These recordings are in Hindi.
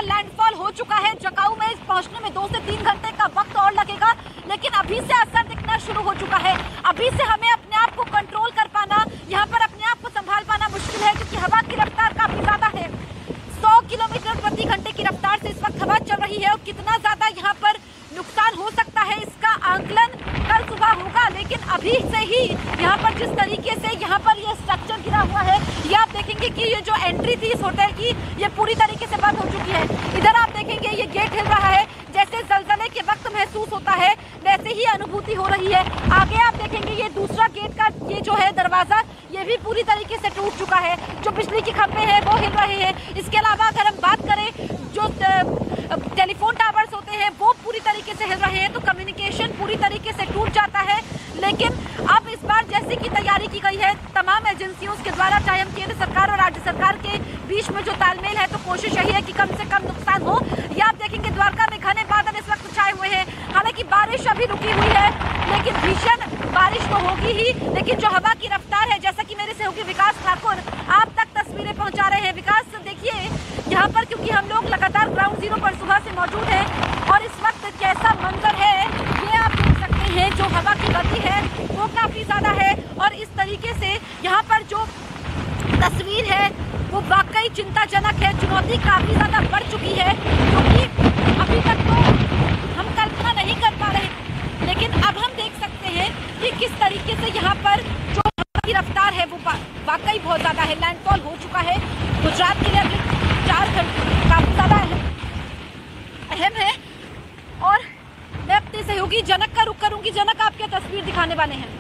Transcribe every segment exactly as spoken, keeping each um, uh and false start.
लैंडफॉल हो चुका है। जकाऊ में पहुंचने में दो से तीन घंटे का वक्त और लगेगा, लेकिन अभी से असर दिखना शुरू हो चुका है। अभी से हमें अपने आप को कंट्रोल कर पाना, यहाँ पर अपने आप को संभाल पाना मुश्किल है, क्योंकि हवा की रफ्तार काफी ज्यादा है। सौ किलोमीटर प्रति घंटे की रफ्तार से इस वक्त हवा चल रही है और कितना ज्यादा यहाँ पर नुकसान हो सकता है इसका आंकलन कल सुबह होगा। लेकिन अभी से ही यहाँ पर जिस तरीके से यहाँ पर ये स्ट्रक्चर गिरा हुआ है, ये आप देखेंगे कि ये जो एंट्री थी इस होटल की, ये पूरी तरीके से बंद हो चुकी है। इधर आप देखेंगे ये गेट हिल रहा है, जैसे जलजले के वक्त महसूस होता है वैसे ही अनुभूति हो रही है। आगे आप देखेंगे ये दूसरा गेट का ये जो है दरवाजा, ये भी पूरी तरीके से टूट चुका है। जो बिजली के खंभे हैं वो हिल रहे हैं। इसके अलावा अगर हम बात करें जो टेलीफोन टावर्स होते हैं वो पूरी तरीके से हिल रहे हैं, तो कम्युनिकेशन पूरी तरीके से टूट जाता है। लेकिन अब इस बार जैसे की तैयारी की गई है तमाम एजेंसियों के द्वारा, चाहे हम केंद्र सरकार और राज्य सरकार के बीच में जो तालमेल है, तो कोशिश यही है कि कम से कम नुकसान हो। ये आप देखेंगे द्वारका में घने बादल इस वक्त छाए हुए हैं। हालांकि बारिश अभी रुकी हुई है, लेकिन भीषण बारिश तो होगी ही, लेकिन जो हवा की रफ्तार है, जैसा कि मेरे सहयोगी विकास ठाकुर आप तक तस्वीरें पहुंचा रहे हैं। विकास देखिए यहाँ पर, क्योंकि हम लोग लगातार ग्राउंड जीरो पर सुबह से मौजूद हैं और इस वक्त कैसा मंजर है ये आप देख सकते हैं। जो हवा की गति है वो काफी ज्यादा है और इस तरीके से यहाँ पर जो तस्वीर है वो वाकई चिंताजनक है। चुनौती काफी ज्यादा बढ़ चुकी है, क्योंकि अभी तक तो हम कल्पना नहीं कर पा रहे, लेकिन अब हम देख सकते हैं कि किस तरीके से यहाँ पर जो हवा की रफ्तार है वो वाकई बहुत ज्यादा है। लैंडफॉल हो चुका है। गुजरात के लिए अभी चार घंटे काफी ज्यादा अहम है और मैं अपने सहयोगी जनक का रुख करूंगी। जनक, आप क्या तस्वीर दिखाने वाले हैं?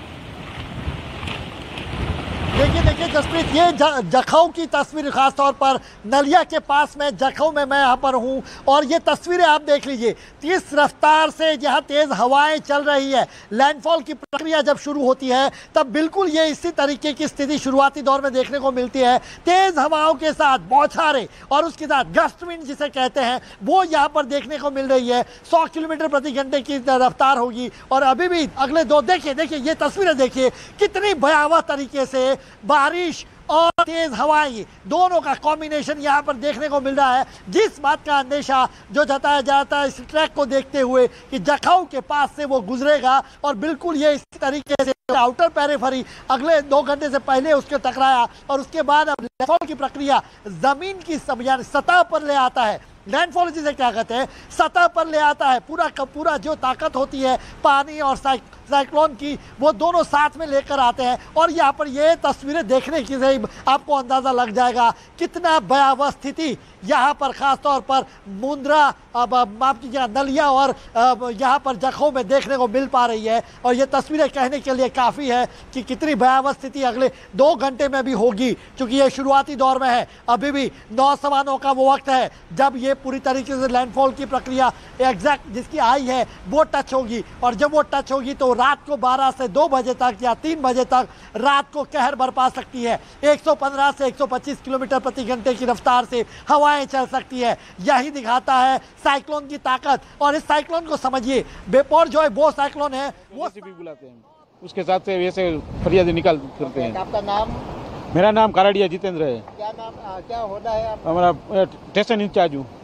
देखिए देखिए जसप्रीत, ये जखौ की तस्वीर, खासतौर पर नलिया के पास में जखौ में मैं यहाँ पर हूँ और ये तस्वीरें आप देख लीजिए। तेज रफ्तार से यहाँ तेज़ हवाएं चल रही है। लैंडफॉल की प्रक्रिया जब शुरू होती है तब बिल्कुल ये इसी तरीके की स्थिति शुरुआती दौर में देखने को मिलती है। तेज़ हवाओं के साथ बौछारें और उसके साथ गस्ट विंड जिसे कहते हैं वो यहाँ पर देखने को मिल रही है। सौ किलोमीटर प्रति घंटे की रफ्तार होगी और अभी भी अगले दो देखिए देखिए ये तस्वीरें देखिए कितनी भयावह तरीके से बारिश और तेज हवाएं दोनों का कॉम्बिनेशन यहाँ पर देखने को मिल रहा है। जिस बात का अंदेशा जो जताया जाता है इस ट्रैक को देखते हुए कि जखौ के पास से वो गुजरेगा और बिल्कुल ये इस तरीके से आउटर पेरिफेरी अगले दो घंटे से पहले उसके टकराया और उसके बाद अब लैंडफॉल की प्रक्रिया जमीन की सतह पर ले आता है। लैंडफॉल जिसे क्या कहते हैं, सतह पर ले आता है। पूरा का पूरा जो ताकत होती है पानी और साइक्लोन की, वो दोनों साथ में लेकर आते हैं और यहाँ पर ये तस्वीरें देखने की से आपको अंदाज़ा लग जाएगा कितना भयावह स्थिति यहाँ पर खासतौर पर मुंद्रा, माफ कीजिएगा, नलिया और यहाँ पर जखौ में देखने को मिल पा रही है। और ये तस्वीरें कहने के लिए काफ़ी है कि कितनी भयावह स्थिति अगले दो घंटे में भी होगी, क्योंकि ये शुरुआती दौर में है। अभी भी नौ सवा नौ का वो वक्त है जब ये पूरी तरीके से लैंडफॉल की प्रक्रिया एग्जैक्ट जिसकी आई है वो टच होगी और जब वो टच होगी तो रात को बारह से दो बजे तक या तीन बजे तक रात को कहर बरपा सकती है। एक सौ पंद्रह से एक सौ पच्चीस किलोमीटर प्रति घंटे की रफ्तार से हवाएं चल सकती है। यही दिखाता है साइक्लोन की ताकत। और इस साइक्लोन को समझिए, बेपोर जो है वो साइक्लोन है, वो भी बुलाते हैं, उसके साथ से वैसे फरियादी निकाल करते हैं। आपका नाम? मेरा नाम काराडिया जितेंद्र है। क्या नाम, आ, क्या होता है आपका? हमारा स्टेशन इंचार्ज हूँ।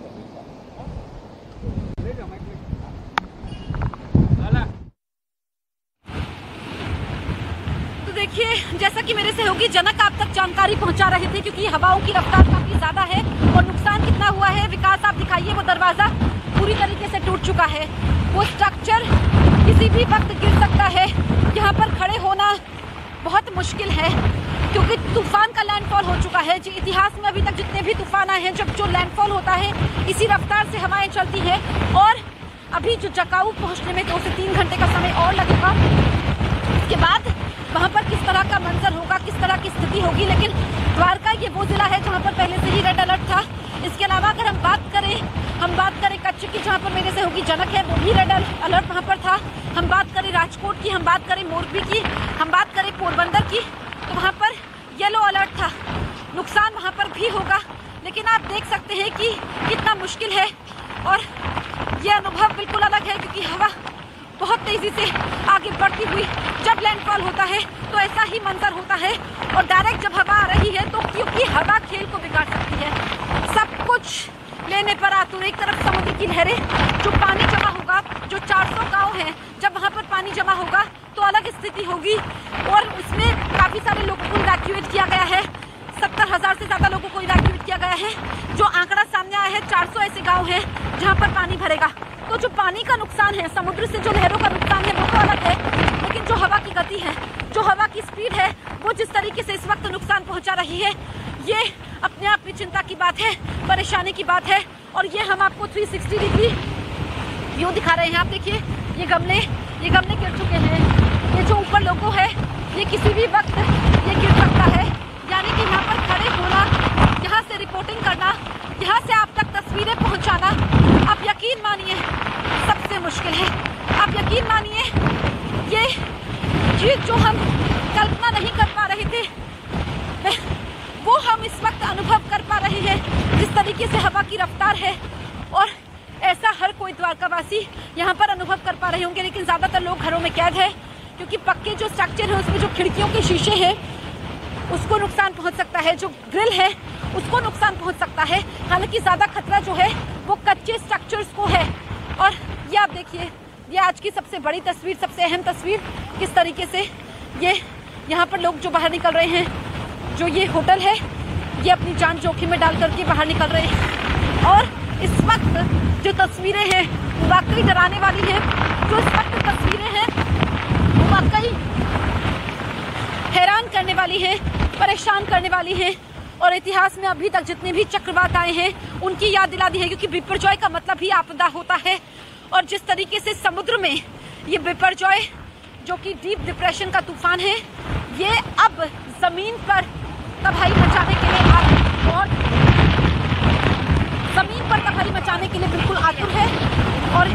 तो देखिए, जैसा कि मेरे सहयोगी जनक आप तक जानकारी पहुंचा रहे थे, क्योंकि हवाओं की रफ्तार काफी ज्यादा है और नुकसान कितना हुआ है। विकास आप दिखाइए, वो दरवाजा पूरी तरीके से टूट चुका है। वो स्ट्रक्चर किसी भी वक्त गिर सकता है। यहाँ पर खड़े होना बहुत मुश्किल है, क्योंकि तूफान का लैंडफॉल हो चुका है। जो इतिहास में अभी तक जितने भी तूफान आए हैं, जब जो लैंडफॉल होता है इसी रफ्तार से हवाएं चलती है। और अभी जो जकाऊ पहुंचने में दो से तीन घंटे का समय और लगेगा। इसके बाद वहां पर किस तरह का मंजर होगा, किस तरह की स्थिति होगी। लेकिन द्वारका ये वो जिला है जहाँ पर पहले से ही रेड अलर्ट था। इसके अलावा अगर हम बात करें हम बात करें कच्छ की, जहाँ पर मेरे सहयोगी जनक है, वो भी रेड अलर्ट वहाँ पर था। हम बात करें राजकोट की, हम बात करें मोरबी की, हम बात करें पोरबंदर की, तो वहाँ पर येलो अलर्ट था। नुकसान वहाँ पर भी होगा, लेकिन आप देख सकते हैं कि कितना मुश्किल है। और ये अनुभव बिल्कुल अलग है, क्योंकि हवा बहुत तेजी से आगे बढ़ती हुई जब लैंडफॉल होता है तो ऐसा ही मंजर होता है। और डायरेक्ट जब हवा आ रही है तो क्योंकि हवा खेल को बिगाड़ सकती है। सब कुछ लेने पर आतुर। एक तरफ समुद्र की लहरें, जो पानी जमा होगा, जो चार सौ गाँव है, जब वहाँ पर पानी जमा होगा तो अलग स्थिति होगी। और उसमें काफी सारे लोगों को इवैक्यूएट किया गया है, सत्तर हजार से ज्यादा लोगों को इवैक्यूएट किया गया है। जो आंकड़ा सामने आया है, चार सौ ऐसे गाँव हैं जहाँ पर पानी भरेगा। तो जो पानी का नुकसान है, समुद्र से जो लहरों का नुकसान है वो तो अलग है, लेकिन जो हवा की गति है, जो हवा की स्पीड है, वो जिस तरीके से इस वक्त नुकसान पहुंचा रही है, ये अपने आप में चिंता की बात है, परेशानी की बात है। और ये हम आपको तीन सौ साठ डिग्री व्यू दिखा रहे हैं। आप देखिए ये गमले ये गमले गिर चुके हैं। ये जो ऊपर लोगो है, ये किसी भी वक्त ये गिर सकता है। यानी कि यहाँ पर खड़े होना, यहाँ से रिपोर्टिंग करना, यहाँ से आप तक तस्वीरें पहुँचाना, आप यकीन मानिए सबसे मुश्किल है। आप यकीन मानिए ये चीज जो हम कल्पना नहीं कर पा रहे थे, वो हम इस वक्त अनुभव कर पा रहे हैं। जिस तरीके से हवा की रफ्तार है, और ऐसा हर कोई द्वारकावासी यहाँ पर अनुभव कर पा रहे होंगे। लेकिन ज्यादातर लोग घरों में कैद है, क्योंकि पक्के जो स्ट्रक्चर है उसमें जो खिड़कियों के शीशे हैं उसको नुकसान पहुँच सकता है, जो ग्रिल है उसको नुकसान पहुँच सकता है। हालांकि ज्यादा खतरा जो है वो कच्चे स्ट्रक्चर्स को है। और ये आप देखिए, ये आज की सबसे बड़ी तस्वीर, सबसे अहम तस्वीर, किस तरीके से ये यहाँ पर लोग जो बाहर निकल रहे हैं, जो ये होटल है, ये अपनी जान जोखिम में डाल करके बाहर निकल रहे हैं। और इस वक्त जो तस्वीरें हैं वो वाकई डराने वाली हैं। जो इस वक्त तस्वीरें हैं वो वाकई हैरान करने वाली हैं, परेशान करने वाली हैं। और इतिहास में अभी तक जितने भी चक्रवात आए हैं उनकी याद दिला दी है, क्योंकि बिपरजॉय का मतलब ही आपदा होता है। और जिस तरीके से समुद्र में ये बिपरजॉय, जो कि डीप डिप्रेशन का तूफान है, ये अब जमीन पर तबाही मचाने के लिए और जमीन पर तबाही मचाने के लिए बिल्कुल आतुर है। और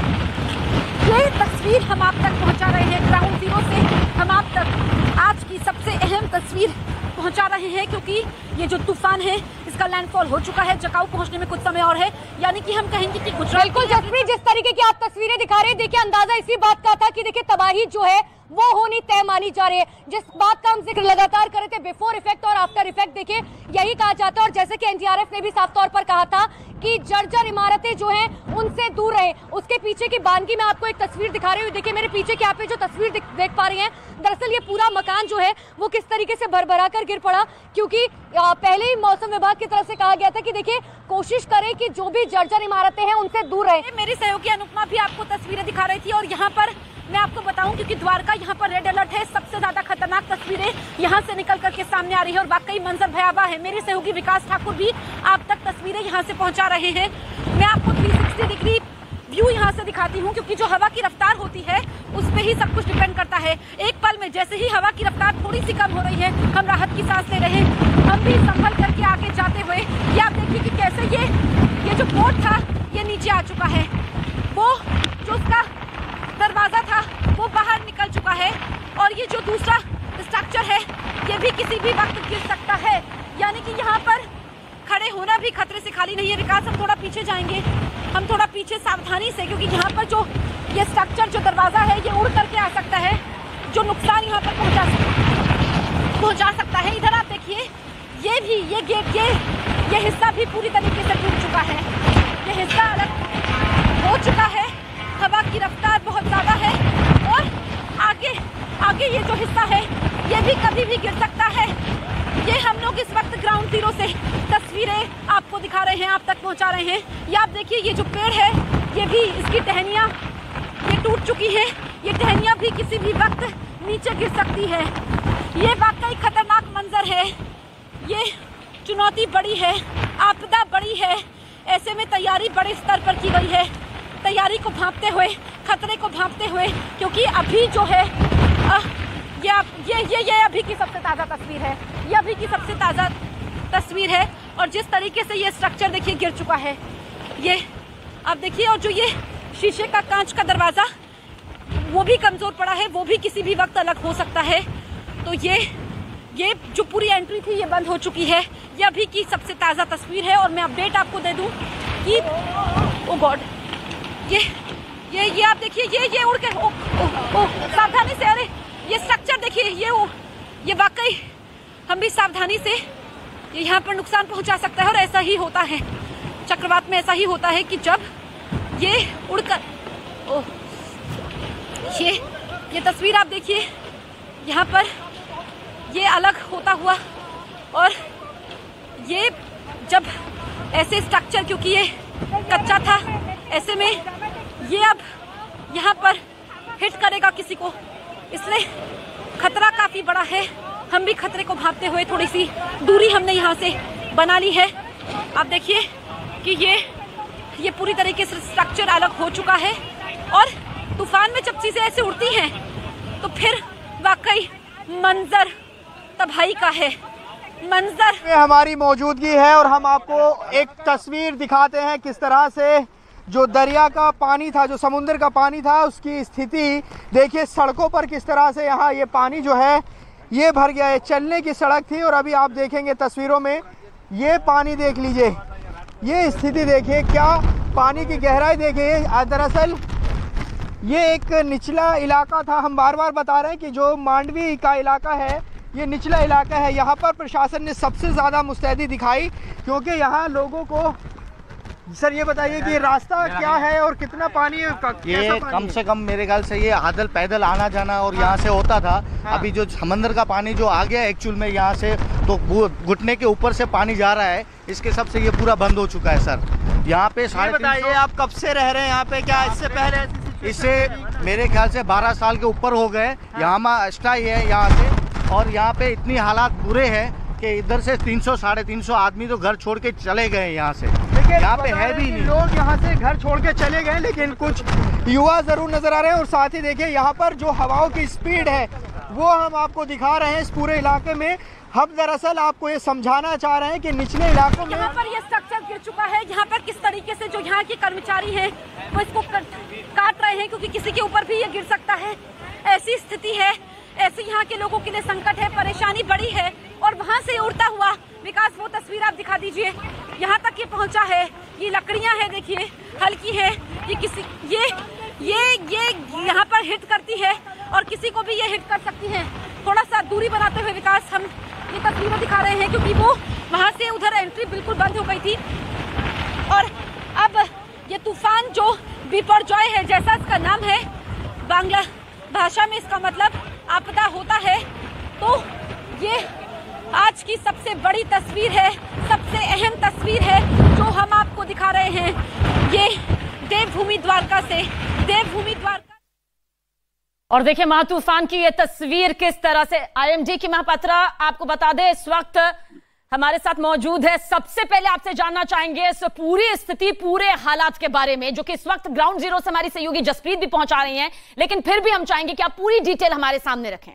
ये तस्वीर हम आप तक पहुंचा रहे हैं ग्राउंड जीरो से। हम आप तक आज की सबसे अहम तस्वीर पहुंचा रहे हैं, क्योंकि ये जो तूफान है इसका लैंडफॉल हो चुका है। जकाऊ पहुंचने में कुछ समय और है, यानी कि हम कहेंगे कि गुजरात। बिल्कुल जसप्रीत, जिस तरीके की आप तस्वीरें दिखा रहे हैं, देखिए अंदाजा इसी बात का था कि देखिए तबाही जो है वो होनी तय मानी जा रही है। जिस बात का हम जिक्र लगातार कर रहे थे, बिफोर इफेक्ट और आफ्टर इफेक्ट, देखिए यही कहा जाता है। और जैसे कि एनडीआरएफ ने भी साफ तौर पर कहा था कि जर्जर इमारतें जो हैं उनसे दूर रहे। उसके पीछे की बानगी में आपको एक तस्वीर दिखा रही हूँ। देखिए मेरे पीछे की आप जो तस्वीर देख पा रही हैं, दरअसल ये पूरा मकान जो है वो किस तरीके से भरभरा कर गिर पड़ा, क्योंकि पहले ही मौसम विभाग की तरफ से कहा गया था कि देखिए कोशिश करें कि जो भी जर्जर इमारतें हैं उनसे दूर रहे। मेरी सहयोगी अनुपमा भी आपको तस्वीरें दिखा रही थी। और यहाँ पर मैं आपको बताऊं, क्योंकि द्वारका यहाँ पर रेड अलर्ट है, सबसे ज्यादा खतरनाक तस्वीरें यहाँ से निकल करके सामने आ रही है और वाकई मंजर भयावह है। मेरे सहयोगी विकास ठाकुर भी आप तक तस्वीरें यहाँ से पहुँचा रहे हैं। मैं आपको तीन सौ साठ डिग्री व्यू यहाँ से दिखाती हूँ, क्योंकि जो हवा की रफ्तार होती है उस पर ही सब कुछ डिपेंड करता है। एक पल में जैसे ही हवा की रफ्तार थोड़ी सी कम हो रही है, हम राहत की सांस ले रहे हैं। हम भी संभल करके आगे जाते हुए, ये आप देखिए कि कैसे ये ये जो बोट था ये नीचे आ चुका है। वो जो उसका दरवाजा था वो बाहर निकल चुका है। और ये जो दूसरा स्ट्रक्चर है ये भी किसी भी वक्त गिर सकता है। यानी कि यहाँ पर खड़े होना भी खतरे से खाली नहीं है। विकास, हम थोड़ा पीछे जाएंगे, हम थोड़ा पीछे सावधानी से, क्योंकि यहाँ पर जो ये स्ट्रक्चर, जो दरवाजा है, ये उड़ करके आ सकता है, जो नुकसान यहाँ पर पहुँचा पहुँचा सकता है। इधर आप देखिए, ये भी ये गेट, ये ये हिस्सा भी पूरी तरीके से टूट चुका है। ये हिस्सा अलग हो चुका है। हवा की रफ्तार बहुत ज़्यादा है और आगे आगे ये जो हिस्सा है ये भी कभी भी गिर सकता है। ये हम लोग इस वक्त ग्राउंड जीरो से तस्वीरें आपको दिखा रहे हैं, आप तक पहुंचा रहे हैं। ये आप देखिए, ये जो पेड़ है ये भी, इसकी टहनियाँ ये टूट चुकी है। ये टहनियाँ भी किसी भी वक्त नीचे गिर सकती है। ये वाकई खतरनाक मंजर है। ये चुनौती बड़ी है, आपदा बड़ी है। ऐसे में तैयारी बड़े स्तर पर की गई है, तैयारी को भांपते हुए, खतरे को भांपते हुए, क्योंकि अभी जो है आ, ये, ये ये ये अभी की सबसे ताज़ा तस्वीर है। ये अभी की सबसे ताज़ा तस्वीर है। और जिस तरीके से ये स्ट्रक्चर देखिए गिर चुका है, ये आप देखिए। और जो ये शीशे का कांच का दरवाज़ा वो भी कमज़ोर पड़ा है, वो भी किसी भी वक्त अलग हो सकता है। तो ये ये जो पूरी एंट्री थी ये बंद हो चुकी है। ये अभी की सबसे ताज़ा तस्वीर है। और मैं अपडेट आपको दे दूँ कि ओ गॉड, ये ये ये आप देखिए, ये ये उड़ के, ओ, ओ, ओ, सावधानी से, अरे ये स्ट्रक्चर देखिए, ये ओ, ये वाकई हम भी सावधानी से, ये यहाँ पर नुकसान पहुँचा सकता है। और ऐसा ही होता है चक्रवात में ऐसा ही होता है कि जब ये उड़कर, ओह, ये ये तस्वीर आप देखिए, यहाँ पर ये अलग होता हुआ, और ये जब ऐसे स्ट्रक्चर, क्योंकि ये कच्चा था, ऐसे में ये अब यहाँ पर हिट करेगा किसी को, इसलिए खतरा काफी बड़ा है। हम भी खतरे को भांपते हुए थोड़ी सी दूरी हमने यहाँ से बना ली है। आप देखिए कि ये ये पूरी तरीके से स्ट्रक्चर अलग हो चुका है, और तूफान में जब चीजें ऐसे उड़ती हैं तो फिर वाकई मंजर तबाही का है। मंजर हमारी मौजूदगी है और हम आपको एक तस्वीर दिखाते हैं किस तरह से जो दरिया का पानी था, जो समुद्र का पानी था, उसकी स्थिति देखिए। सड़कों पर किस तरह से यहाँ ये पानी जो है ये भर गया है। चलने की सड़क थी और अभी आप देखेंगे तस्वीरों में ये पानी देख लीजिए, ये स्थिति देखिए, क्या पानी की गहराई देखिए। दरअसल ये एक निचला इलाका था, हम बार बार बता रहे हैं कि जो मांडवी का इलाका है ये निचला इलाका है। यहाँ पर प्रशासन ने सबसे ज़्यादा मुस्तैदी दिखाई, क्योंकि यहाँ लोगों को, सर ये बताइए कि रास्ता क्या है और कितना पानी है? ये कम से कम मेरे ख्याल से ये आदल पैदल आना जाना और यहाँ से होता था। हाँ। अभी जो समंदर का पानी जो आ गया एक्चुअल में यहाँ से, तो घुटने के ऊपर से पानी जा रहा है, इसके सबसे ये पूरा बंद हो चुका है सर। यहाँ पे साढ़े बताइए आप कब से रह रहे हैं यहाँ पे? क्या इससे पहले? इससे मेरे ख्याल से बारह साल के ऊपर हो गए। यहाँ में स्टाई है यहाँ से, और यहाँ पे इतनी हालात बुरे हैं कि इधर से तीन सौ साढ़े तीन सौ आदमी तो घर छोड़ के चले गए यहाँ से। यहाँ पे है भी नहीं, लोग यहाँ से घर छोड़ के चले गए, लेकिन कुछ युवा जरूर नजर आ रहे हैं। और साथ ही देखिए यहाँ पर जो हवाओं की स्पीड है वो हम आपको दिखा रहे हैं इस पूरे इलाके में। हम दरअसल आपको ये समझाना चाह रहे हैं कि निचले इलाकों में यहाँ पर ये स्ट्रक्चर गिर चुका है। यहाँ पर किस तरीके से जो यहाँ के कर्मचारी हैं वो इसको काट रहे हैं, क्योंकि किसी के ऊपर भी ये गिर सकता है। ऐसी स्थिति है, ऐसी यहाँ के लोगों के लिए संकट है, परेशानी बड़ी है। और वहाँ से उड़ता हुआ विकास, वो तस्वीर आप दिखा दीजिए, यहाँ तक ये पहुँचा है। ये लकड़ियाँ हैं देखिए, हल्की है, ये किसी ये ये ये यहाँ पर हिट करती है और किसी को भी ये हिट कर सकती है। थोड़ा सा दूरी बनाते हुए विकास हम ये तस्वीरें दिखा रहे हैं, क्योंकि वो वहाँ से उधर एंट्री बिल्कुल बंद हो गई थी। और अब ये तूफान जो बिपरजॉय है, जैसा इसका नाम है, बांग्ला भाषा में इसका मतलब आपदा होता है। तो ये आज की सबसे बड़ी तस्वीर है, सबसे अहम तस्वीर है जो हम आपको दिखा रहे हैं। ये देवभूमि द्वारका से, देवभूमि द्वारका। और देखिए महातूफान की ये तस्वीर किस तरह से। आईएमडी की महापात्रा आपको बता दें इस वक्त हमारे साथ मौजूद है। सबसे पहले आपसे जानना चाहेंगे इस पूरी स्थिति, पूरे हालात के बारे में, जो कि इस वक्त ग्राउंड जीरो से हमारी सहयोगी जसप्रीत भी पहुंचा रही हैं, लेकिन फिर भी हम चाहेंगे कि आप पूरी डिटेल हमारे सामने रखें।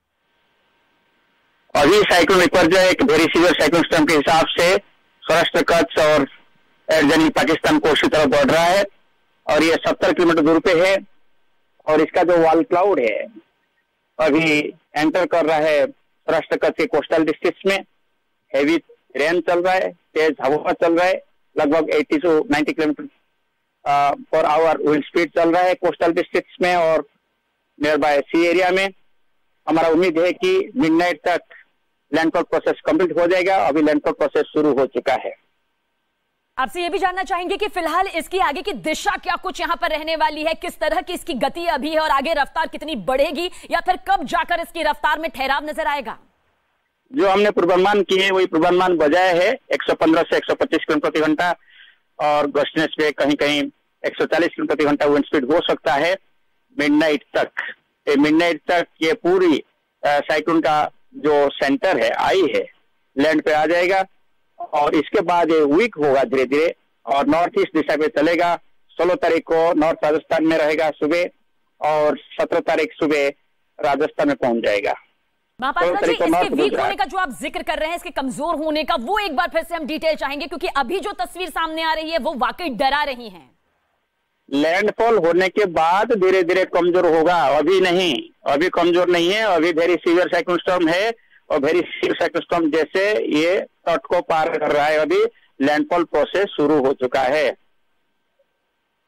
अभी साइक्लोन विपर्जय एक वेरी सीवियर साइक्लोन सिस्टम के हिसाब से सौराष्ट्र कच्छ और एयरजनी पाकिस्तान को उसी तरफ बढ़ रहा है, और ये सत्तर किलोमीटर दूर पे है। और इसका जो वाल क्लाउड है अभी एंटर कर रहा है सौराष्ट्र कच्छ के कोस्टल डिस्ट्रिक्ट में। हेवी रेन चल रहा है, तेज हवा चल रहा है, लगभग अस्सी टू नब्बे kilometre per hour wind speed चल रहा है कोस्टल डिस्ट्रिक्ट में और नियर बाय सी एरिया में। हमारा उम्मीद है कि मिडनाइट तक लैंडफॉल प्रोसेस कंप्लीट हो जाएगा। अभी लैंडफॉल प्रोसेस शुरू हो चुका है। आपसे ये भी जानना चाहेंगे कि फिलहाल इसकी आगे की दिशा क्या कुछ यहाँ पर रहने वाली है, किस तरह की इसकी गति अभी है और आगे रफ्तार कितनी बढ़ेगी, या फिर कब जाकर इसकी रफ्तार में ठहराव नजर आएगा? जो हमने पूर्वानुमान किए हैं वही पूर्वानुमान बजाय है एक सौ पंद्रह से एक सौ पच्चीस किलोमीटर प्रति घंटा, और गस्टनेस पे कहीं कहीं एक सौ चालीस किलोमीटर प्रति घंटा विंड स्पीड हो सकता है मिडनाइट तक। मिडनाइट तक ये पूरी साइक्लोन का जो सेंटर है, आई है, लैंड पे आ जाएगा, और इसके बाद ये वीक होगा धीरे धीरे और नॉर्थ ईस्ट दिशा में चलेगा। सोलह तारीख को नॉर्थ राजस्थान में रहेगा सुबह, और सत्रह तारीख सुबह राजस्थान में पहुंच जाएगा। महापात्रा जी, इसके वीक होने का जो आप जिक्र कर रहे हैं, इसके कमजोर होने का, वो एक बार फिर से हम डिटेल चाहेंगे, क्योंकि अभी जो तस्वीर सामने आ रही है वो वाकई डरा रही है। लैंडफॉल होने के बाद धीरे धीरे कमजोर होगा, अभी नहीं, अभी कमजोर नहीं है। अभी वेरी सीवियर साइक्लोन स्टॉर्म है, और वेरी सीवियर साइक्लोन स्टॉर्म जैसे ये तट को पार कर रहा है। अभी लैंडफॉल प्रोसेस शुरू हो चुका है।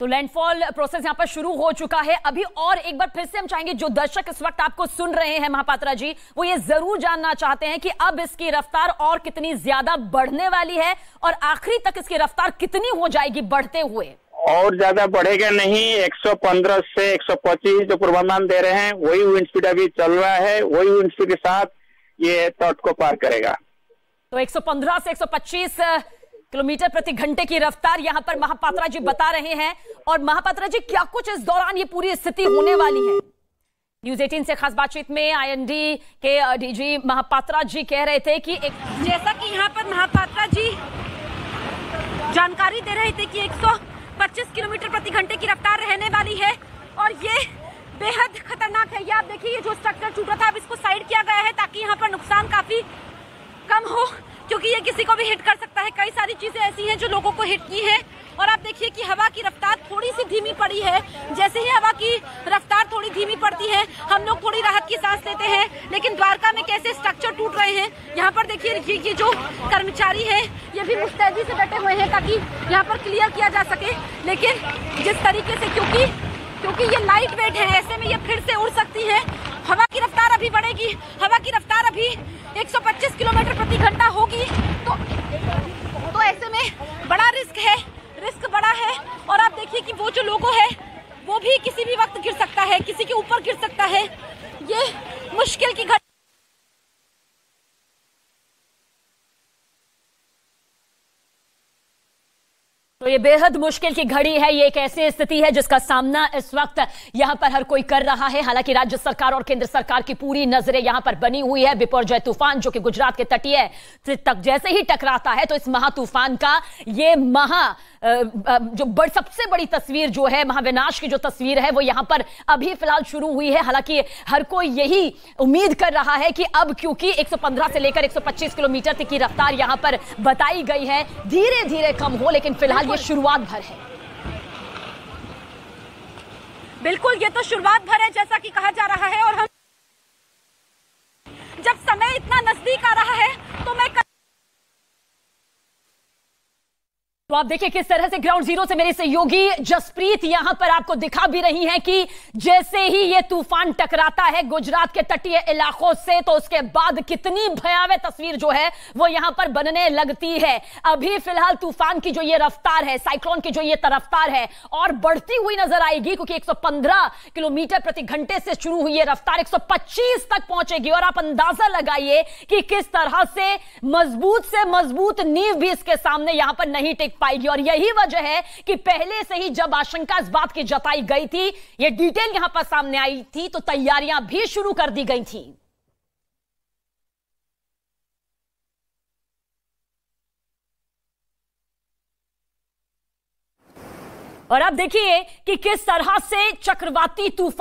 तो लैंडफॉल प्रोसेस यहां पर शुरू हो चुका है। अभी और एक बार फिर से हम चाहेंगे, जो दर्शक इस वक्त आपको सुन रहे हैं महापात्रा जी, वो ये जरूर जानना चाहते हैं कि अब इसकी रफ्तार और कितनी ज्यादा बढ़ने वाली है और आखिरी तक इसकी रफ्तार कितनी हो जाएगी बढ़ते हुए। और ज्यादा बढ़ेगा नहीं, एक सौ पंद्रह से एक सौ पच्चीस जो पूर्वानुमान दे रहे हैं वही विंड स्पीड अभी चल रहा है, वही विंड स्पीड के साथ ये तट को पार करेगा। तो एक सौ पंद्रह से एक सौ पच्चीस किलोमीटर प्रति घंटे की रफ्तार यहां पर महापात्रा जी बता रहे हैं। और महापात्रा जी, क्या कुछ इस दौरान ये पूरी स्थिति होने वाली है? न्यूज अठारह से खास बातचीत में आईएनडी के डीजी महापात्रा जी कह रहे थे कि एक जैसा कि यहाँ पर महापात्रा जी जानकारी दे रहे थे कि एक सौ पच्चीस किलोमीटर प्रति घंटे की रफ्तार रहने वाली है और ये बेहद खतरनाक है। ये आप देखिए, ये जो स्ट्रक्चर टूटा था अब इसको साइड किया गया है ताकि यहाँ पर नुकसान काफी कम हो, क्योंकि ये किसी को भी हिट कर सकता है। कई सारी चीजें ऐसी हैं जो लोगों को हिट की है। और आप देखिए कि हवा की रफ्तार थोड़ी सी धीमी पड़ी है। जैसे ही हवा की रफ्तार थोड़ी धीमी पड़ती है हम लोग थोड़ी राहत की सांस लेते हैं। लेकिन द्वारका में कैसे स्ट्रक्चर टूट रहे हैं, यहाँ पर देखिए ये, ये जो कर्मचारी है ये भी मुस्तैदी से डटे हुए हैं ताकि यहाँ पर क्लियर किया जा सके। लेकिन जिस तरीके से, क्योंकि क्योंकि ये लाइट वेट है, ऐसे में ये फिर से उड़ सकती है। हवा की रफ्तार अभी बढ़ेगी, हवा की रफ्तार अभी एक सौ पच्चीस किलोमीटर प्रति घंटा होगी। तो तो ऐसे में बड़ा रिस्क है, रिस्क बड़ा है। और आप देखिए कि वो जो लोगो है वो भी किसी भी वक्त गिर सकता है, किसी के ऊपर गिर सकता है। ये मुश्किल की घटना। तो ये बेहद मुश्किल की घड़ी है। ये एक ऐसी स्थिति है जिसका सामना इस वक्त यहां पर हर कोई कर रहा है। हालांकि राज्य सरकार और केंद्र सरकार की पूरी नजरें यहां पर बनी हुई है। बिपरजॉय तूफान जो कि गुजरात के तटीय तक जैसे ही टकराता है तो इस महा तूफान का ये महा जो बड़ सबसे बड़ी तस्वीर जो है, महाविनाश की जो तस्वीर है, वो यहां पर अभी फिलहाल शुरू हुई है। हालांकि हर कोई यही उम्मीद कर रहा है कि अब क्योंकि एक सौ पंद्रह से लेकर एक सौ पच्चीस किलोमीटर तक की रफ्तार यहां पर बताई गई है, धीरे धीरे कम हो, लेकिन फिलहाल ये शुरुआत भर है। बिल्कुल, ये तो शुरुआत भर है जैसा कि कहा जा रहा है। और हम जब समय इतना नजदीक आ रहा है तो मैं तो आप देखिए किस तरह से ग्राउंड जीरो से मेरे सहयोगी जसप्रीत यहां पर आपको दिखा भी रही हैं कि जैसे ही ये तूफान टकराता है गुजरात के तटीय इलाकों से तो उसके बाद कितनी भयावह तस्वीर जो है वो यहां पर बनने लगती है। अभी फिलहाल तूफान की जो ये रफ्तार है, साइक्लोन की जो ये रफ्तार है और बढ़ती हुई नजर आएगी, क्योंकि एक सौ पंद्रह किलोमीटर प्रति घंटे से शुरू हुई ये रफ्तार एक सौ पच्चीस तक पहुंचेगी। और आप अंदाजा लगाइए कि किस तरह से मजबूत से मजबूत नींव भी इसके सामने यहां पर नहीं टिक पाएगी। और यही वजह है कि पहले से ही जब आशंका इस बात की जताई गई थी, ये डिटेल यहां पर सामने आई थी, तो तैयारियां भी शुरू कर दी गई थी। और अब देखिए कि किस तरह से चक्रवाती तूफान